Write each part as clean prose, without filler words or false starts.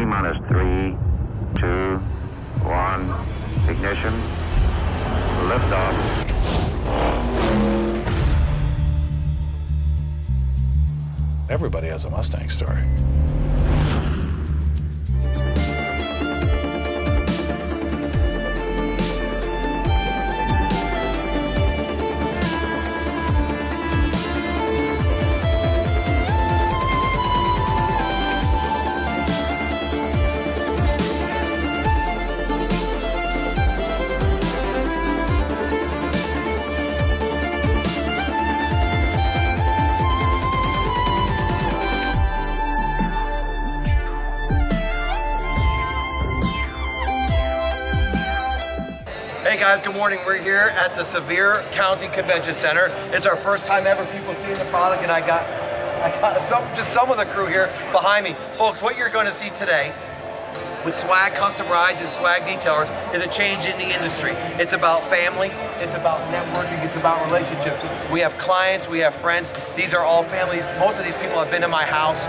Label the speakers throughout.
Speaker 1: T-minus 3, 2, 1, ignition, liftoff.
Speaker 2: Everybody has a Mustang story.
Speaker 3: Hey guys, good morning. We're here at the Sevier County Convention Center. It's our first time ever people seeing the product, and I got some of the crew here behind me. Folks, what you're going to see today with Swag Custom Rides and Swag Detailers is a change in the industry. It's about family, it's about networking, it's about relationships. We have clients, we have friends. These are all families. Most of these people have been in my house.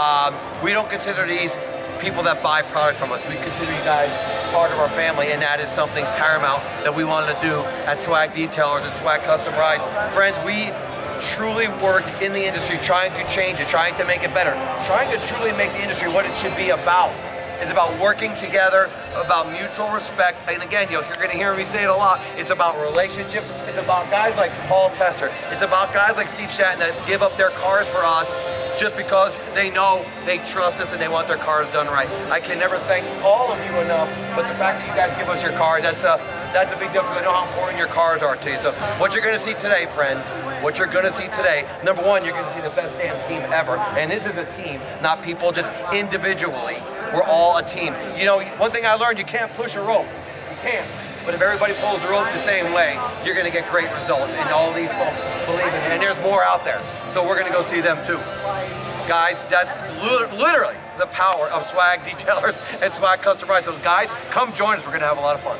Speaker 3: We don't consider these people that buy products from us. We consider you guys part of our family, and that is something paramount that we wanted to do at Swag Detailers and Swag Custom Rides. Friends, we truly work in the industry trying to change it, trying to make it better, trying to truly make the industry what it should be about. It's about working together, about mutual respect, and again, you're gonna hear me say it a lot, it's about relationships, it's about guys like Paul Tester, it's about guys like Steve Shatton that give up their cars for us just because they know they trust us and they want their cars done right. I can never thank all of you enough, but the fact that you guys give us your cars, that's a big deal because I know how important your cars are to you. So what you're gonna see today, friends, what you're gonna see today, number one, you're gonna see the best damn team ever. And this is a team, not people just individually. We're all a team. You know, one thing I learned, you can't push a rope. You can't. But if everybody pulls the rope the same way, you're gonna get great results. And all these folks believe in it. And there's more out there. So we're gonna go see them too. Guys, that's literally the power of Swag Detailers and Swag Custom Rides. So guys, come join us. We're gonna have a lot of fun.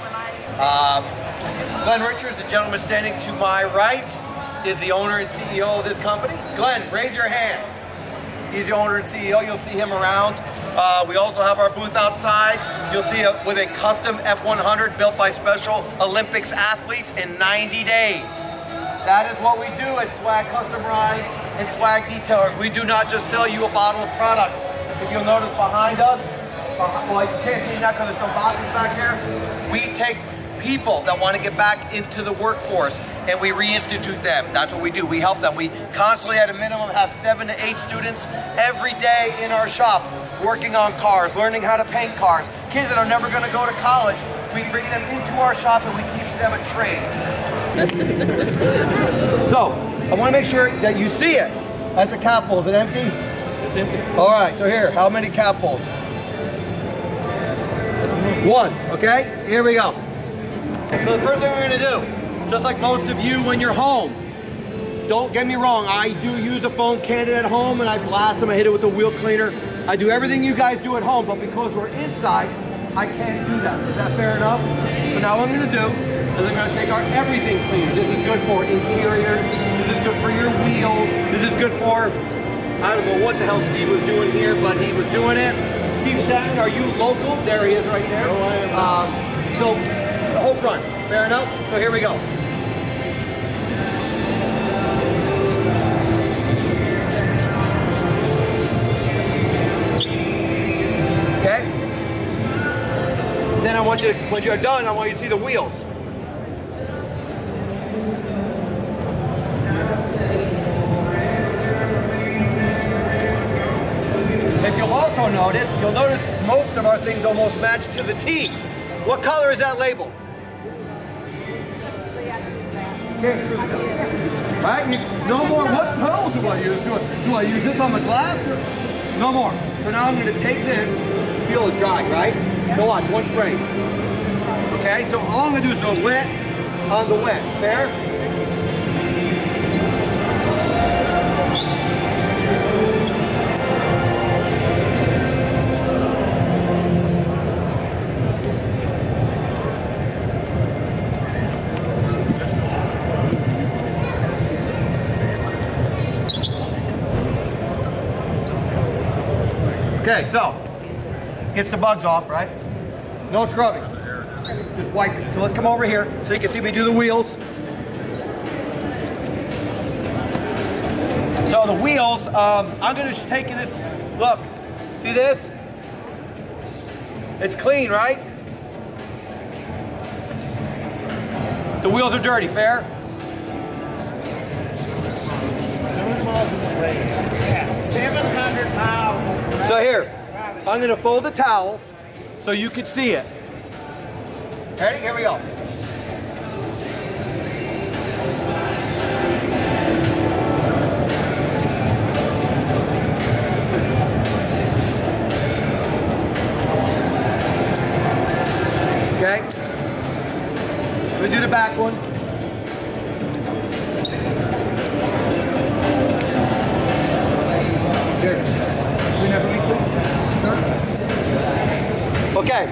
Speaker 3: Glenn Richards, the gentleman standing to my right, is the owner and CEO of this company. Glenn, raise your hand. He's the owner and CEO. You'll see him around. We also have our booth outside. You'll see it with a custom F100 built by Special Olympics athletes in 90 days. That is what we do at Swag Custom Rides and Swag Detailers. We do not just sell you a bottle of product. If you'll notice behind us, well, you can't see that because there's some boxes back there. We take people that want to get back into the workforce and we reinstitute them. That's what we do. We help them. We constantly, at a minimum, have 7 to 8 students every day in our shop working on cars, learning how to paint cars. Kids that are never going to go to college, we bring them into our shop and we teach them a trade. So, I want to make sure that you see it. That's a capful. Is it empty?
Speaker 4: It's empty.
Speaker 3: All right, so here, how many capfuls? 1, okay? Here we go. So the first thing we're gonna do, just like most of you when you're home, don't get me wrong, I do use a foam cannon at home and I blast them, I hit it with a wheel cleaner. I do everything you guys do at home, but because we're inside, I can't do that. Is that fair enough? So now what I'm gonna do is I'm gonna take our everything cleaner. This is good for interiors, this is good for your wheels, this is good for, I don't know what the hell Steve was doing here, but he was doing it. Steve Shatton, are you local? There he is right there.
Speaker 4: No, I am.
Speaker 3: So the whole front, fair enough? So here we go. Okay? Then I want you to, when you're done, I want you to see the wheels. If you'll also notice, you'll notice most of our things almost match to the T. What color is that label? Right? No more. What pedal do I use? Do I use this on the glass? No more. So now I'm going to take this, feel it dry, right? So watch, one spray. Okay, so all I'm going to do is go wet on the wet. Fair? Okay, so Gets the bugs off, right? No scrubbing. Just wipe it. So let's come over here so you can see me do the wheels. So the wheels, I'm going to take this. Look, see this? It's clean, right? The wheels are dirty, fair?
Speaker 5: 700 miles.
Speaker 3: So here, I'm going to fold the towel so you can see it. Ready? Here we go. Okay. We'll do the back one. Here. Bring that for me, please. Okay.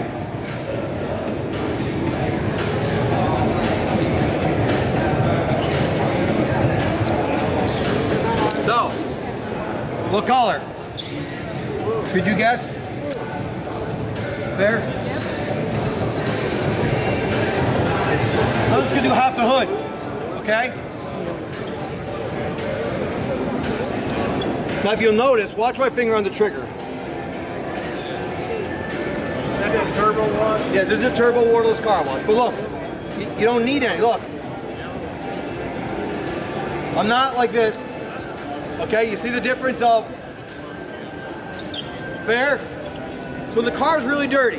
Speaker 3: So, what color? Could you guess? Fair? I'm just gonna do half the hood, okay? Now if you'll notice, watch my finger on the trigger.
Speaker 5: Is that that turbo wash?
Speaker 3: Yeah, this is a turbo wordless car wash, but look, you don't need any, look. I'm not like this, okay? You see the difference of, fair? So when the car's really dirty,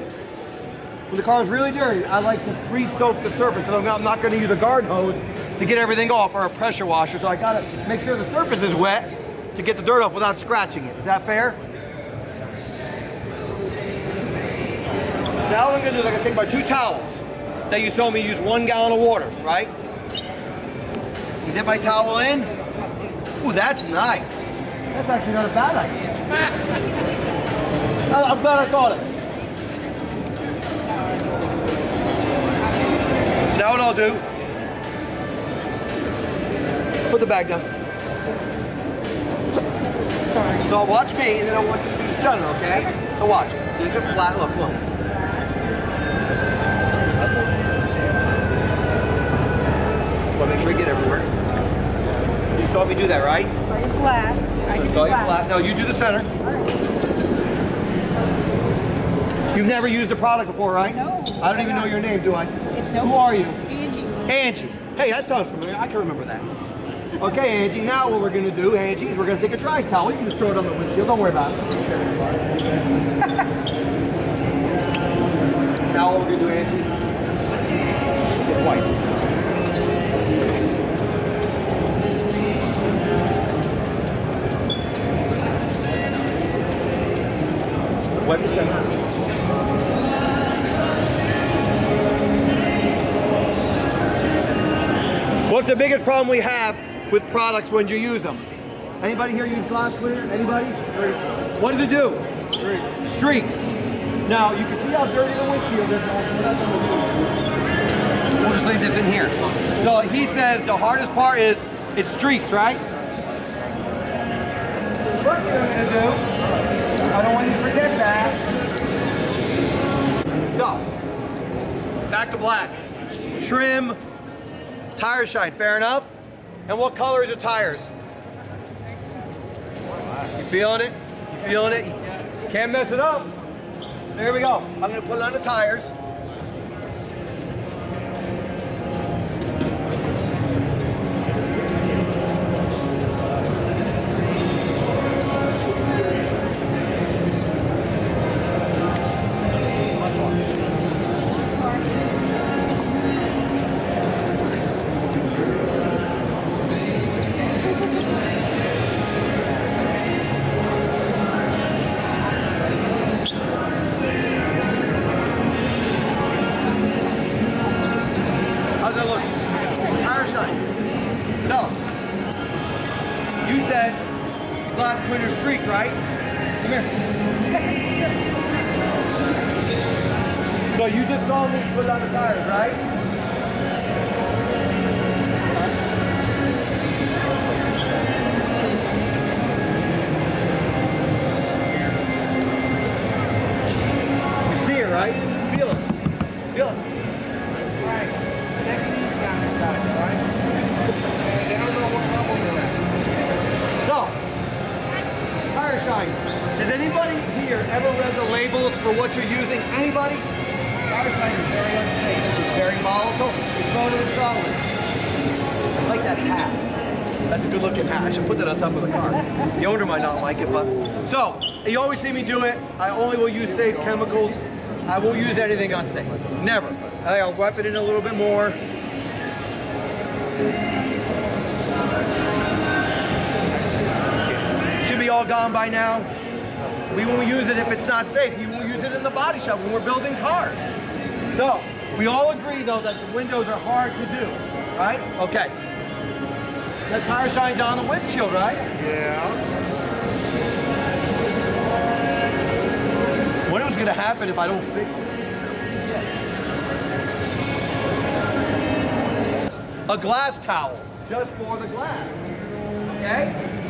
Speaker 3: I like to pre-soak the surface because I'm not going to use a garden hose to get everything off or a pressure washer. So I got to make sure the surface is wet to get the dirt off without scratching it. Is that fair? Now what I'm going to do is I'm going to take my 2 towels that you saw me use 1 gallon of water, right? You dip my towel in. Ooh, that's nice. That's actually not a bad idea. I'm glad I thought of it. Now what I'll do, put the bag down. Sorry. So watch me, and then I want you to do the center, okay? So watch. These are flat, look. Well, make sure you get everywhere. You saw me do that, right?
Speaker 6: Saw you flat. I can
Speaker 3: Saw
Speaker 6: do
Speaker 3: you flat. No, you do the center. You've never used the product before, right?
Speaker 6: No.
Speaker 3: I don't even know your name, do I?
Speaker 6: No.
Speaker 3: Who are you?
Speaker 6: Angie.
Speaker 3: Angie. Hey, that sounds familiar. I can remember that. Okay, Angie, now what we're going to do, Angie, is we're going to take a dry towel. You can just throw it on the windshield. Don't worry about it. Now what we're going to do, Angie, is wipe. Wipe the center. What's the biggest problem we have with products when you use them? Anybody here use glass cleaner? Anybody? Streaks. What does it do? Streaks. Streaks. Now, you can see how dirty the windshield is. We'll just leave this in here. So he says the hardest part is it streaks, right? First thing I'm going to do, I don't want you to forget that. Let's go. Back to black. Trim. Tire shine, fair enough? And what color is your tires? You feeling it? You feeling it? Can't mess it up. There we go. I'm gonna put it on the tires. So you just saw me put on the tires, right? shine. Has anybody here ever read the labels for what you're using? Anybody? Tire shine is very unsafe. It's very volatile. It's voted in solids. I like that hat. That's a good looking hat. I should put that on top of the car. The owner might not like it, but. So, you always see me do it. I only will use safe chemicals. I won't use anything unsafe. Never. I'll wipe it in a little bit more. Should be all gone by now. We won't use it if it's not safe. We won't use it in the body shop when we're building cars. So, we all agree though that the windows are hard to do, right? Okay. That tire shine's on the windshield, right?
Speaker 5: Yeah.
Speaker 3: What's gonna happen if I don't fix it? A glass towel, just for the glass, okay?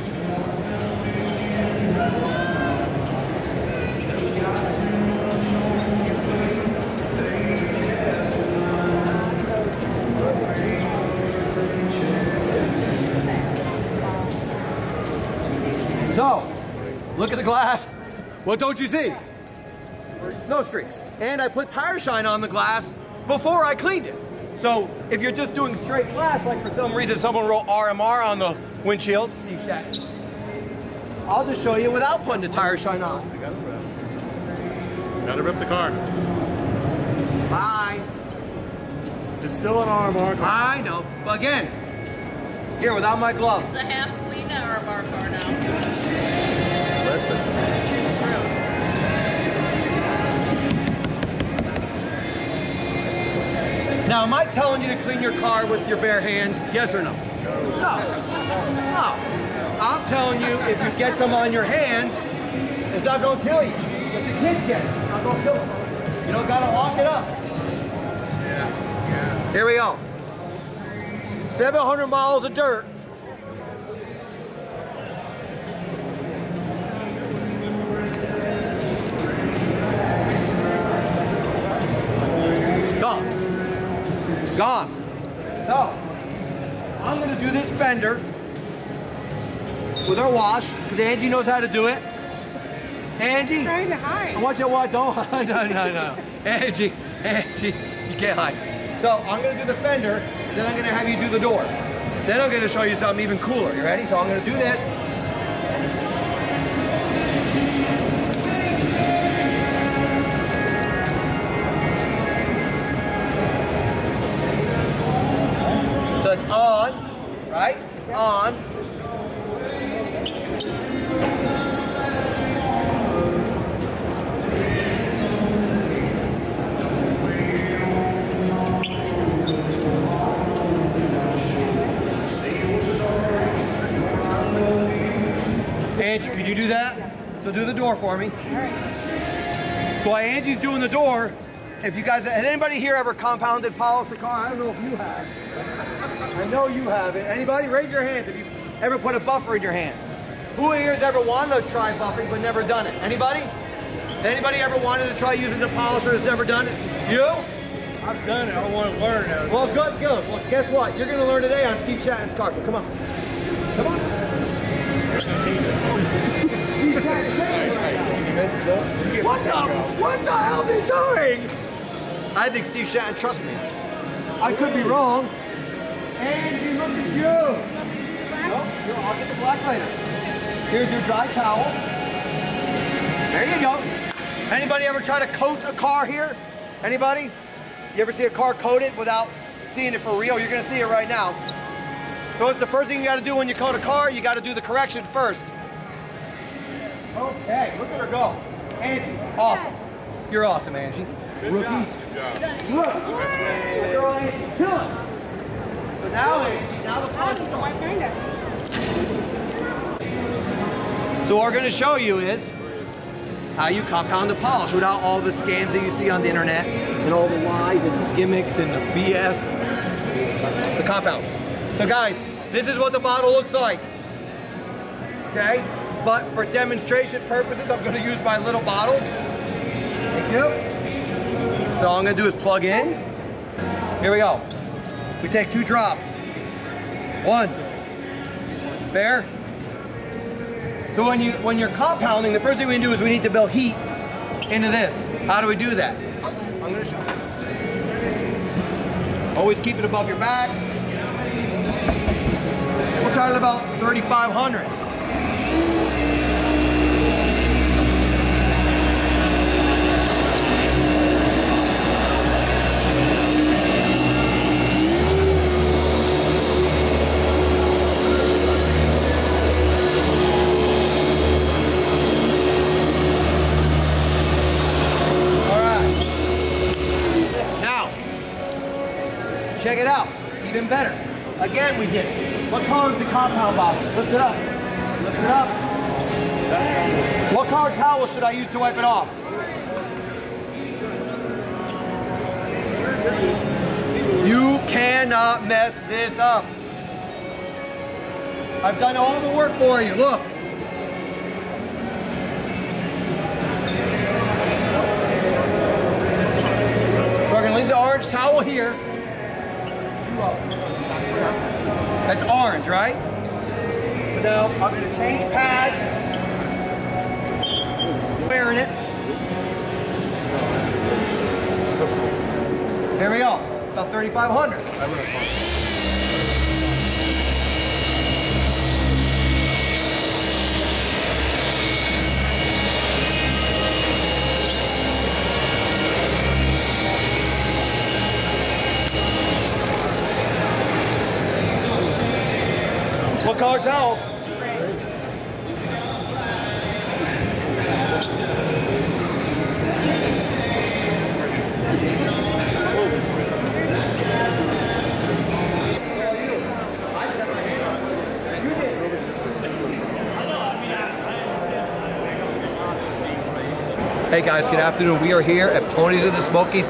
Speaker 3: So, look at the glass. What don't you see? No streaks. And I put tire shine on the glass before I cleaned it. So if you're just doing straight glass, like for some reason someone wrote RMR on the windshield, Steve Shatton, I'll just show you without putting the tire shine on.
Speaker 7: Gotta rip the car.
Speaker 3: Bye.
Speaker 7: It's still an RMR car.
Speaker 3: I know. But again, here without my gloves.
Speaker 8: It's a half clean RMR car now.
Speaker 7: Less than.
Speaker 3: Now, am I telling you to clean your car with your bare hands? Yes or no? No. No. I'm telling you, if you get some on your hands, it's not going to kill you. If the kids get it, it's not going to kill them. You don't got to lock it up.
Speaker 7: Yeah. Yes.
Speaker 3: Here we go. 700 miles of dirt. Gone. Gone. So, I'm going to do this fender with our wash, because Angie knows how to do it. Angie,
Speaker 6: Trying to hide.
Speaker 3: I want you to watch. Don't hide. No. Angie, you can't hide. So, I'm going to do the fender, then I'm going to have you do the door. Then I'm going to show you something even cooler. You ready? So, I'm going to do this. So it's on, right? It's on. Angie, could you do that? So do the door for me.
Speaker 6: All right.
Speaker 3: So while Angie's doing the door, if you guys, has anybody here ever compounded polished a car? I don't know if you have. I know you haven't. Anybody? Raise your hands if you ever put a buffer in your hands. Who here has ever wanted to try buffering but never done it? Anybody? Anybody ever wanted to try using the polisher that's never done it? You?
Speaker 5: I've done it. I want to learn it.
Speaker 3: Well, good. Well, guess what? You're going to learn today on Steve Shatton's car, so come on. Come on. What the hell is he doing? I think Steve Shatton trusts me. I could be wrong. Angie, look at you. No, I'll get the black later. Here's your dry towel. There you go. Anybody ever try to coat a car here? Anybody? You ever see a car coated without seeing it for real? You're going to see it right now. So it's the first thing you got to do when you coat a car, you got to do the correction first. Okay, look at her go. Angie, awesome. You're awesome, Angie. Rookie. Look. Girl, Angie, killing. So now, Angie, now the fun is on. So what we're going to show you is how you compound the polish without all the scams that you see on the internet and all the lies and the gimmicks and the BS. The compound. So guys, this is what the bottle looks like. Okay? But for demonstration purposes, I'm going to use my little bottle. Thank you. So all I'm going to do is plug in. Here we go. We take 2 drops. 1. Fair. So when you're compounding, the first thing we do is we need to build heat into this. How do we do that? I'm gonna show you. Always keep it above your back. We're talking about 3,500. Check it out, even better. Again, we did it. What color is the compound bottle? Lift it up. Lift it up. What color towel should I use to wipe it off? You cannot mess this up. I've done all the work for you, look. We're gonna leave the orange towel here. That's orange, right? Now I'm going to change pads. Wearing it. There we go. About 3,500. What color towel? Hey guys, good afternoon. We are here at Ponies of the Smokies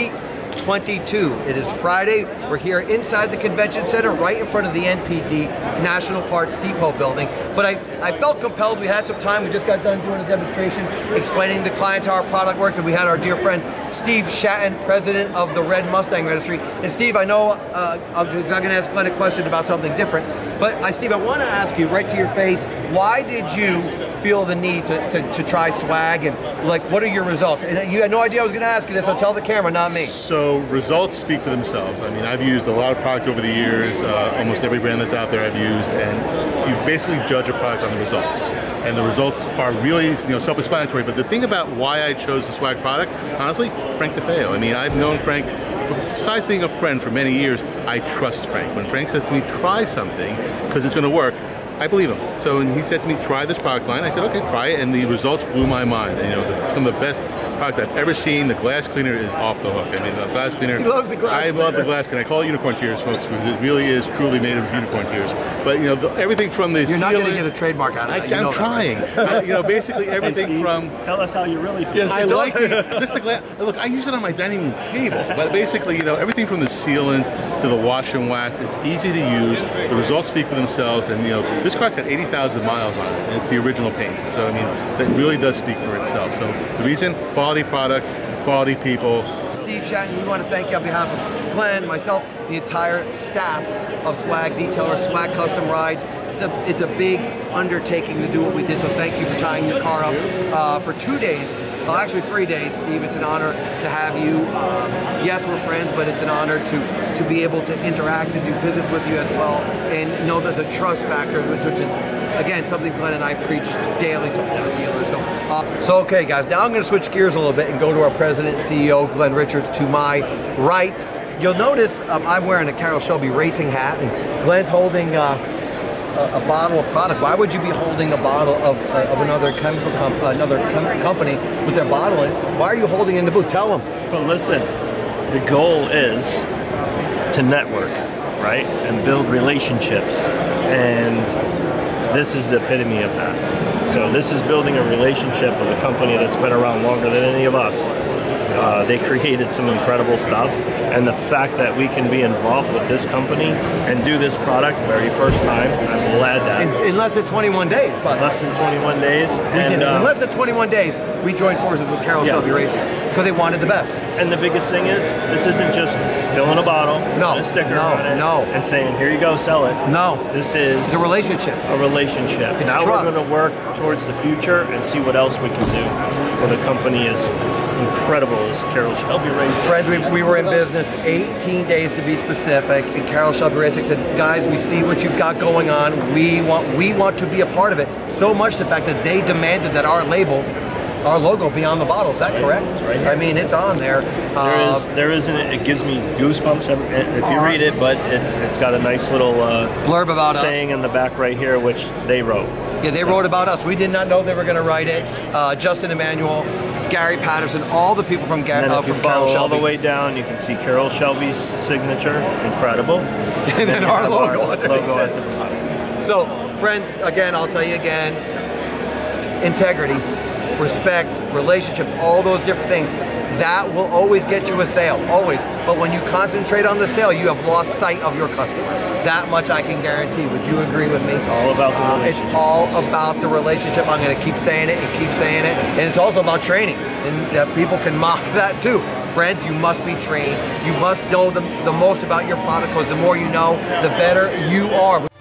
Speaker 3: 2022. It is Friday. We're here inside the convention center, right in front of the NPD, National Parts Depot building. But I felt compelled. We had some time. We just got done doing a demonstration explaining to clients how our product works, and we had our dear friend Steve Shatton, president of the Red Mustang Registry. And Steve, I know I'm going to ask Glenn a question about something different, but Steve, I want to ask you right to your face, why did you feel the need to try swag, and like, what are your results? And you had no idea I was going to ask you this, so tell the camera, not me.
Speaker 7: So results speak for themselves. I mean, I've used a lot of product over the years, almost every brand that's out there I've used, and you basically judge a product on the results. And the results are really, self-explanatory. But the thing about why I chose the swag product, honestly, Frank DeFeo. I mean, I've known Frank, besides being a friend for many years, I trust Frank. When Frank says to me, try something, because it's going to work, I believe him. So when he said to me, try this product line, I said, okay, try it, and the results blew my mind. And, some of the best product I've ever seen. The glass cleaner is off the hook. I mean, the glass cleaner.
Speaker 3: Love the glass cleaner.
Speaker 7: Love the glass cleaner. I call it unicorn tears, folks, because it really is truly made of unicorn tears. But everything from the
Speaker 3: You're not going to get a trademark out of it.
Speaker 7: I'm trying. Basically everything
Speaker 5: Steve,
Speaker 7: from.
Speaker 5: Tell us how you really feel.
Speaker 7: I like just the glass. Look, I use it on my dining room table. But basically, everything from the sealant to the wash and wax, it's easy to use. The results speak for themselves, and this car's got 80,000 miles on it, and it's the original paint. So I mean, that really does speak for itself. So the reason, quality product, quality people.
Speaker 3: Steve Shatton, we want to thank you on behalf of Glenn, myself, the entire staff of Swag Detailers, Swag Custom Rides. It's a big undertaking to do what we did, so thank you for tying your car up for 2 days. Well, actually 3 days, Steve. It's an honor to have you. Yes, we're friends, but it's an honor to be able to interact and do business with you as well, and know that the trust factor, which is, again, something Glenn and I preach daily to all the dealers. So okay, guys, now I'm going to switch gears a little bit and go to our president and CEO, Glenn Richards, to my right. You'll notice I'm wearing a Carroll Shelby racing hat, and Glenn's holding a bottle of product. Why would you be holding a bottle of another chemical company with their bottle in it? Why are you holding it in the booth? Tell them.
Speaker 5: But listen, the goal is to network, right? And build relationships. And this is the epitome of that. So this is building a relationship with a company that's been around longer than any of us. They created some incredible stuff, and the fact that we can be involved with this company and do this product very first time, I'm glad that.
Speaker 3: In less than 21 days.
Speaker 5: Less than 21 days.
Speaker 3: In less than 21 days, we joined forces with Carroll Shelby Racing because they wanted the best.
Speaker 5: And the biggest thing is, this isn't just filling a bottle,
Speaker 3: No,
Speaker 5: putting a sticker
Speaker 3: no,
Speaker 5: on it,
Speaker 3: no.
Speaker 5: and saying, here you go, sell it.
Speaker 3: No.
Speaker 5: This is
Speaker 3: It's a relationship.
Speaker 5: a relationship.
Speaker 3: It's
Speaker 5: Now
Speaker 3: trust.
Speaker 5: we're going to work towards the future and see what else we can do with a company as incredible as Carroll Shelby Racing.
Speaker 3: Friends, we were in business 18 days to be specific, and Carroll Shelby Racing said, guys, we see what you've got going on. We want to be a part of it. So much the fact that they demanded that our label, our logo be on the bottle. Is that correct?
Speaker 5: Right here.
Speaker 3: I mean, it's on there.
Speaker 5: There is it gives me goosebumps if you read it, but it's got a nice little
Speaker 3: blurb about
Speaker 5: saying in the back right here, which they wrote.
Speaker 3: Yeah, they wrote about us. We did not know they were going to write it. Justin Emanuel, Gary Patterson, all the people from
Speaker 5: And then if you
Speaker 3: from
Speaker 5: follow
Speaker 3: Carroll
Speaker 5: all
Speaker 3: Shelby.
Speaker 5: the way down, you can see Carroll Shelby's signature, incredible,
Speaker 3: And then
Speaker 5: you
Speaker 3: our
Speaker 5: have
Speaker 3: logo
Speaker 5: logo
Speaker 3: underneath
Speaker 5: at
Speaker 3: it.
Speaker 5: the bottom.
Speaker 3: So, friends, again, I'll tell you again, integrity, respect, relationships, all those different things, that will always get you a sale, always. But when you concentrate on the sale, you have lost sight of your customer. That much I can guarantee. Would you agree with me?
Speaker 5: It's all about the relationship.
Speaker 3: It's all about the relationship. I'm going to keep saying it and keep saying it. And it's also about training. And that people can mock that too. Friends, you must be trained. You must know the most about your product, because the more you know, the better you are.